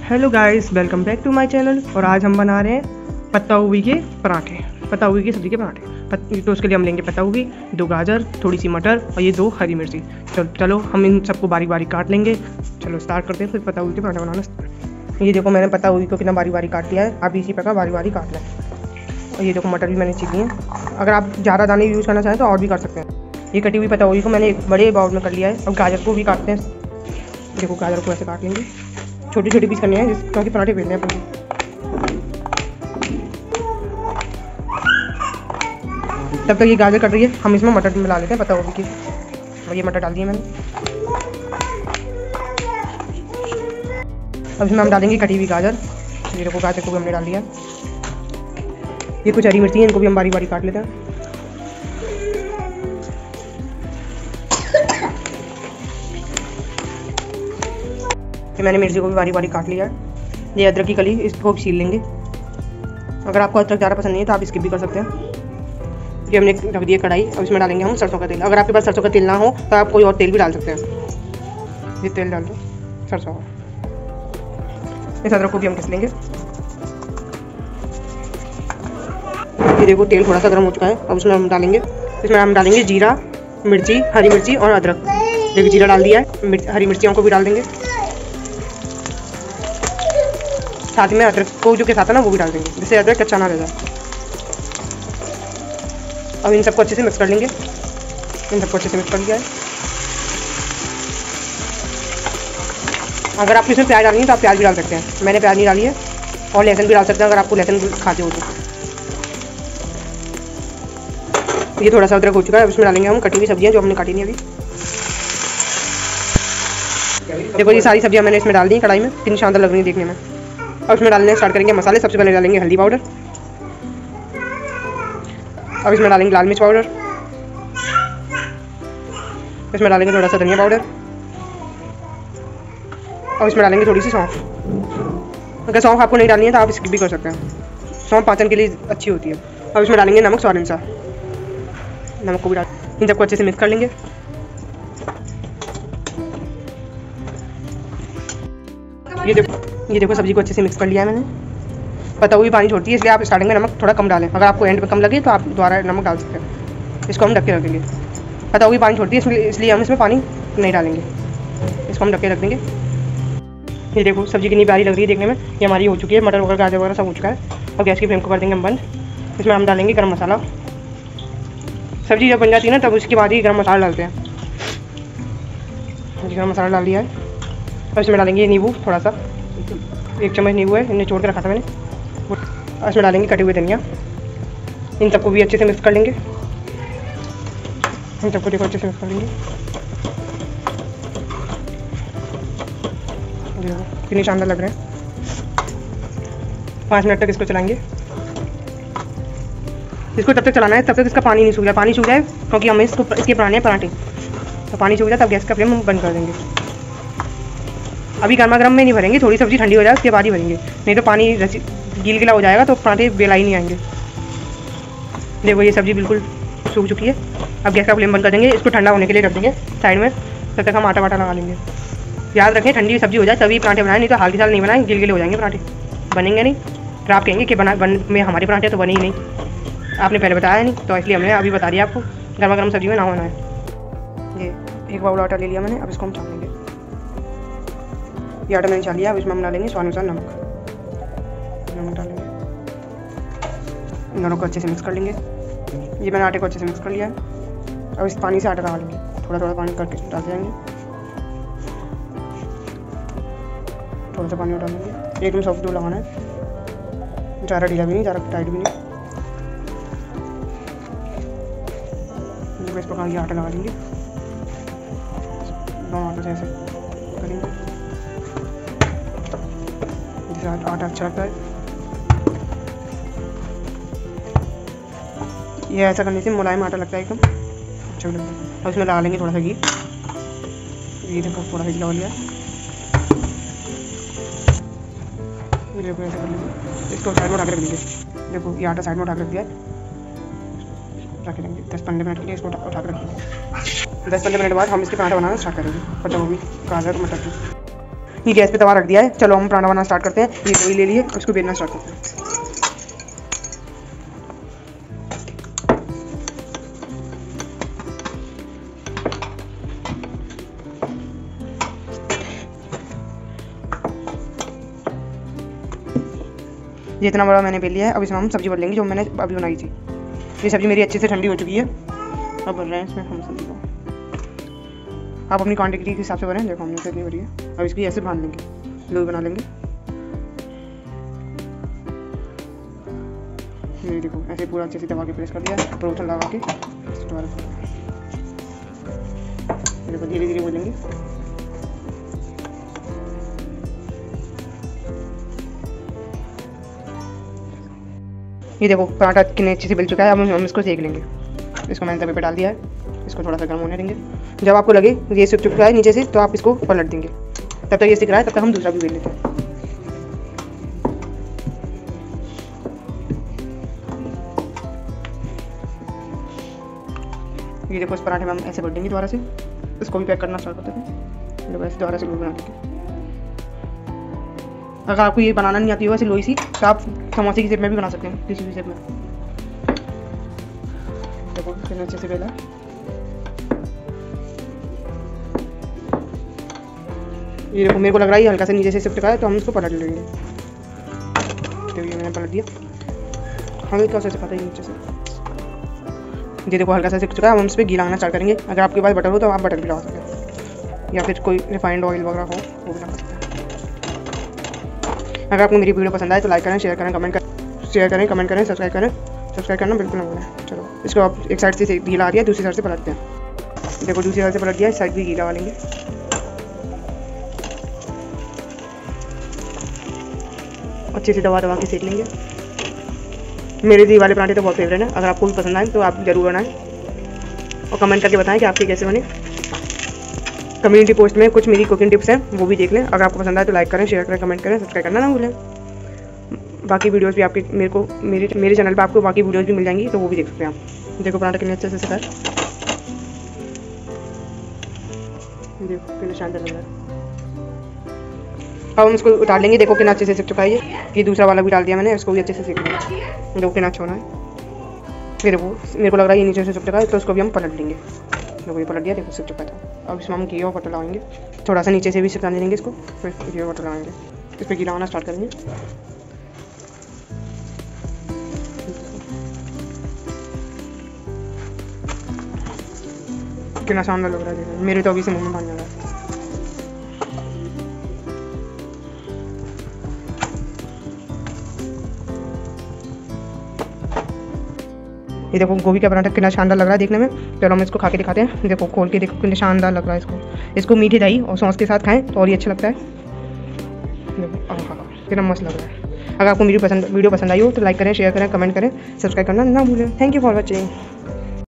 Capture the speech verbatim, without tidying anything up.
Hello guys, welcome back to my channel. और आज हम बना रहे हैं पत्ता गोभी के पराठे, पत्ता गोभी की सब्ज़ी के पराठे। पत, तो उसके लिए हम लेंगे पत्ता गोभी, दो गाजर, थोड़ी सी मटर और ये दो हरी मिर्ची। चलो चलो हम इन सबको बारीक बारीक काट लेंगे। चलो स्टार्ट करते हैं फिर पत्ता गोभी के पराठे बनाना। ये देखो मैंने पत्ता गोभी को कितना बारीक बारीक काट लिया है। आप इसी प्रकार बारीक बारीक काट लें। और ये देखो मटर भी मैंने छीली है। अगर आप ज़्यादा दाने यूज़ करना चाहें तो और भी कर सकते हैं। ये कटी हुई पत्ता गोभी को मैंने एक बड़े बाउल में कर लिया है। अब गाजर को भी काटते हैं। देखो गाजर को ऐसे काट लेंगे, छोटी छोटी पीस करने हैं क्योंकि पराठे बेलने हैं पूरी। तब तक ये गाजर कट रही है, हम इसमें मटर मिला लेते हैं पत्ता गोभी की। और ये मटर डाल दिए मैंने। अब इसमें हम डालेंगे कटी हुई गाजर। ये देखो गाजर को भी हमने डाल दिया। ये कुछ हरी मिर्ची है, इनको भी हम बारीक बारीक काट लेते हैं। मैंने मिर्ची को भी बारीक बारीक काट लिया है। ये अदरक की कली, इसको छील लेंगे। अगर आपको अदरक ज़्यादा पसंद नहीं है तो आप इसकी भी कर सकते हैं। ये हमने रख दिया कढ़ाई। अब इसमें डालेंगे हम सरसों का तेल। अगर आपके पास सरसों का तेल ना हो तो आप कोई और तेल भी डाल सकते हैं। ये तेल डाल दो सरसों का। इस अदरक को भी हम घिस लेंगे। ये देखो तेल थोड़ा सा गर्म हो चुका है। अब उसमें हम डालेंगे इसमें हम डालेंगे जीरा, मिर्ची, हरी मिर्ची और अदरक। देखिए जीरा डाल दिया है, हरी मिर्चियों को भी डाल देंगे। साथ में अदरक को जो के साथ है ना वो भी डाल देंगे, जिससे अदरक कच्चा ना रह जाए। अब इन सबको अच्छे से मिक्स कर लेंगे। इन सबको अच्छे से मिक्स कर लिया है। अगर आपको इसमें प्याज डालनी है तो आप प्याज भी डाल सकते हैं। मैंने प्याज नहीं डाली है। और लहसुन भी डाल सकते हैं अगर आपको लहसुन खाते हो तो। ये थोड़ा सा अदरक हो चुका है। उसमें डालेंगे हम कटी हुई सब्जियां जो हमने काटी नहीं अभी। देखो ये सारी सब्जियां मैंने इसमें डाल दी कढ़ाई में। कितनी शानदार लग रही है देखने में। अब इसमें डालने स्टार्ट करेंगे मसाले। सबसे पहले डालेंगे हल्दी पाउडर। अब इसमें डालेंगे लाल मिर्च पाउडर। इसमें डालेंगे थोड़ा सा धनिया पाउडर। और इसमें डालेंगे थोड़ी सी सौंफ। अगर सौंफ आपको नहीं डालनी है तो आप स्किप भी कर सकते हैं। सौंफ पाचन के लिए अच्छी होती है। अब इसमें डालेंगे नमक स्वाद अनुसार। नमक को भी डाल इन सबको अच्छे से मिक्स कर लेंगे। ये देखो ये देखो सब्जी को अच्छे से मिक्स कर लिया है मैंने। पत्ता गोभी पानी छोड़ती है, इसलिए आप स्टार्टिंग में नमक थोड़ा कम डालें। अगर आपको एंड में कम लगे तो आप दोबारा नमक डाल सकते हैं। इसको हम ढक के रख देंगे। पत्ता गोभी पानी छोड़ती है इसलिए इसलिए हम इसमें पानी नहीं डालेंगे। इसको हम ढक के रख देंगे। ये देखो सब्जी कितनी प्यारी लग रही है देखने में। ये हमारी हो चुकी है। मटर वगैरह गाजर वगैरह सब हो चुका है। और गैस की फ्लेम को कर देंगे हम बंद। इसमें हम डालेंगे गर्म मसाला। सब्जी जब बन जाती है ना तब उसके बाद ही गर्म मसाला डालते हैं। गर्म मसाला डाल दिया है। और इसमें डालेंगे नींबू, थोड़ा सा एक चम्मच नींबू है, इन्हें छोड़ के रखा था मैंने। और इसमें डालेंगे कटे हुए धनिया। इन सबको भी अच्छे से मिक्स कर लेंगे। इन सबको देखो अच्छे से मिक्स कर लेंगे। देखो कितनी शानदार लग रहे हैं। पाँच मिनट तक इसको चलाएंगे। इसको तब तक चलाना है तब तक इसका पानी नहीं सूख जाए। पानी सूख जाए क्योंकि हमें इसको इसके बनाने हैं पराठे। तो पानी सूख जाए तब गैस का फ्लेम हम बंद कर देंगे। अभी गर्मा गर्म में नहीं भरेंगे, थोड़ी सब्जी ठंडी हो जाए उसके बाद ही भरेंगे। नहीं तो पानी गील गिला हो जाएगा तो पराठे बेला ही नहीं आएंगे। देखो ये सब्जी बिल्कुल सूख चुकी है। अब गैस का फ्लेम बंद कर देंगे। इसको ठंडा होने के लिए रख देंगे साइड में। तब तक हम आटा वाटा लगा लेंगे। याद रखें ठंडी सब्जी हो जाए तभी पराठे बनाएं, नहीं तो हाल के साल नहीं बनाएं, गिल गिले हो जाएंगे पराठे, बनेंगे नहीं। फिर आप कहेंगे कि बना बन में हमारे पराठे तो बने ही नहीं। आपने पहले बताया नहीं तो इसलिए हमने अभी बता दिया आपको। गर्मा गर्म सब्जी में ना होना है। ये एक बाउल आटा ले लिया मैंने। अब इसको हम छान लेंगे। ये आटा मैंने छान लिया। अब इसमें हम डालेंगे स्वाद अनुसार नमक। नमक डालेंगे। इन दोनों को अच्छे से मिक्स कर लेंगे। ये मैंने आटे को अच्छे से मिक्स कर लिया है। अब इस पानी से आटा लगा लेंगे। थोड़ा थोड़ा पानी करके डालते जाएंगे। थोड़ा सा पानी और डालेंगे। एकदम सॉफ्ट डो लगाना है, ज़्यादा ढीला भी नहीं ज़्यादा टाइट भी नहीं। इस प्रकार ये आटा लगा लेंगे। दोनों आटे से ऐसे करेंगे जिससे आटा अच्छा लगता है। ये ऐसा करने से मुलायम आटा लगता है, एकदम अच्छा भी लगता है। और इसमें लगा लेंगे थोड़ा सा घी। ये देखो थोड़ा सा घी लगा लिया। देखो ऐसा कर लेंगे। इसको साइड में उठा के रख दीजिए। देखो ये आटा साइड में उठा के रख दिया है। रख देंगे दस पंद्रह मिनट के लिए। इसको उठा के रख देंगे। दस पंद्रह मिनट बाद हम इसके पराठा बनाना स्टार्ट करेंगे। पत्ता गोभी, गाजर, मटर की। ये गैस पे तवा रख दिया है। चलो हम पराठा बनाना स्टार्ट करते हैं। ये लोई ले लिए, उसको बेलना स्टार्ट करते हैं। ये इतना बड़ा मैंने बेल लिया है। अब इसमें हम सब्जी भर लेंगे जो मैंने अभी बनाई थी। ये सब्जी मेरी अच्छे से ठंडी हो चुकी है। अब भर रहे हैं इसमें हम सब्जी को। आप अपनी क्वांटिटी के हिसाब से भरें। देखो हमने कितनी भरी है। अब इसकी ऐसे बांध लेंगे, लोई बना लेंगे। ये देखो ऐसे पूरा अच्छे से दबा के प्रेस कर दिया, परोठा लगा के देखो धीरे धीरे बोलेंगे। ये देखो पराठा कितने अच्छे से बेल चुका है। अब हम इसको सेक लेंगे। इसको मैंने तवे पे डाल दिया है। इसको थोड़ा सा गर्म होने देंगे। जब आपको लगे ये सिक चुका है नीचे से तो आप इसको पलट देंगे। तब तक ये सिक रहा है, तब तक हम दूसरा भी बेल लेते हैं। ये देखो इस पराठे में हम ऐसे भर देंगे दोबारा से। इसको भी पैक करना स्टार्ट करते हैं। देखो ऐसे दोबारा से लोई बना देंगे। अगर आपको ये बनाना नहीं आती हो ऐसे लोई सी तो आप समोसे की शेप में भी बना सकते हैं, किसी भी शेप में। देखो कितने अच्छे से बेला। ये देखो मेरे को लग रहा है हल्का सा नीचे से शिफ्ट का है तो हम इसको पलट लेंगे। तो ये मैंने पलट दिया। हमें क्या से पता है नीचे से। ये देखो हल्का सा शिफ्ट चुका है। हम इस पर घी लगाना स्टार्ट करेंगे। अगर आपके पास बटर हो तो आप बटर भी लगा सकते हैं, या फिर कोई रिफाइंड ऑयल वगैरह हो वो भी लगा सकते हैं। अगर आपको मेरी वीडियो पसंद आए तो लाइक करें, शेयर करें, कमेंट करें शेयर करें कमेंट करें सब्सक्राइब करें। सब्सक्राइब करना बिल्कुल ना भूलें। चलो इसको आप एक साइड से घी लगा दिया, दूसरी साइड से पलटते हैं। देखो दूसरी साइड से पलट दिया, इस साइड भी घी लगा लेंगे। अच्छे से दबा दबा के सेक लेंगे। मेरे दी वाले पराठे तो बहुत फेवरेट हैं। अगर आपको भी पसंद आए तो आप जरूर बनाएं और कमेंट करके बताएं कि आपके कैसे बने। कम्युनिटी पोस्ट में कुछ मेरी कुकिंग टिप्स हैं, वो भी देख लें। अगर आपको पसंद आए तो लाइक करें, शेयर करें, कमेंट करें, सब्सक्राइब करना ना भूलें। बाकी वीडियोस भी आपके मेरे को मेरे मेरे चैनल पर आपको बाकी वीडियोस भी मिल जाएंगी, तो वो भी देख सकते हैं आप। देखो पराठा कितने अच्छे से सिका है। देखो कितना शानदार लग रहा है। अब हम इसको उतार लेंगे। देखो कितना अच्छे से सिक चुका है। ये ये दूसरा वाला भी डाल दिया मैंने, इसको भी अच्छे से सीख लिया। देखो कितना अच्छा होना है। फिर वो मेरे को लग रहा है ये नीचे से सिक चुका है तो इसको भी हम पलट लेंगे। देखो ये पलट दिया, देखो सिक चुका था। अब इसमें हम घी और बटर लगाएंगे। थोड़ा सा नीचे से भी सिकाने देंगे इसको, फिर घी और बटर लगाएंगे। इस पर घी लगाना स्टार्ट करेंगे। कितना शानदार लग रहा है। मेरे तो अभी से मुँह में पानी आ रहा है। ये देखो गोभी का पराठा कितना शानदार लग रहा है देखने में। चलो हम इसको खा के दिखाते हैं। देखो खोल के देखो कितना शानदार लग रहा है। इसको इसको मीठी दही और सॉस के साथ खाएं तो और ही अच्छा लगता है। देखो कितना मस्त लग रहा है। अगर आपको मेरी पसंद वीडियो पसंद आई हो तो लाइक करें, शेयर करें, कमेंट करें, सब्सक्राइब करना ना भूलें। Thank you for watching.